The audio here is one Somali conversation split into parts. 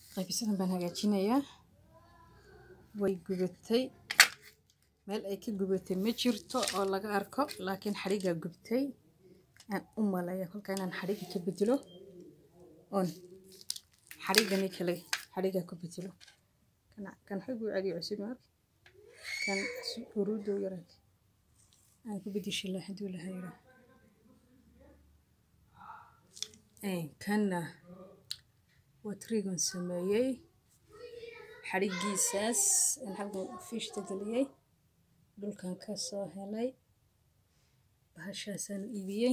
qaybsan baan hagaajinayaa way gubatay meel ay ka gubatay ma jirto oo laga arko laakiin xariga gubtay aan u malaya kolka inaan xariga ka bedelo on xarigani kale xariga ku bedelo kan xigu cadi cusub mark kan uruudo yaray aan ku bedesho la haduu la hayra kana watrigan sameeyay xarigiisaas in halka fish tagaliyay dhulkan ka soo helay bahashaasan iibiyay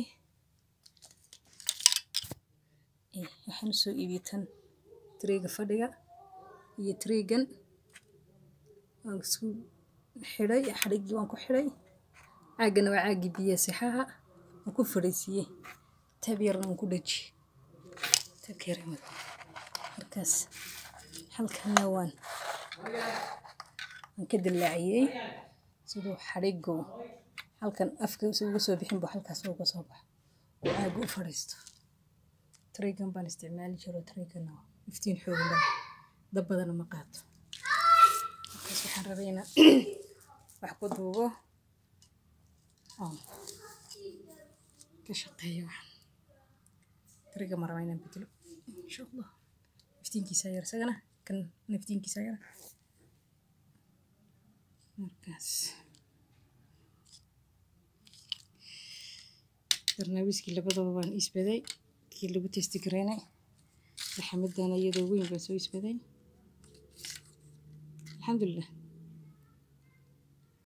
waxaan soo iibitan triga fadhiga iyo trigan aan isku xiray xarigi waan ku xiray caagana waa caagi biyo saxaha aan ku fariisiyay tabyarna aan ku dhaji takeerimad markaas halkan waan ka dilaaciyay sidoo xarigo halkan afka ugu soo bixin baa halkaas uga soo bax oo caagu u fariisto trigan baan isticmaali jiray trigana iftiin xoog leh dab badan ma qaato markaas waxaan rabaynaa wax ku duubo ka shaqeeyo triga marayna bedelo insha Allah iftiinkiisa yar sagana kan iftiinkiisa yar markaas barnaamijkii labadaba waan isbaday kii lagu testi gareynay maxamedana iyadoo weyn baan soo isbaday alxamdulillah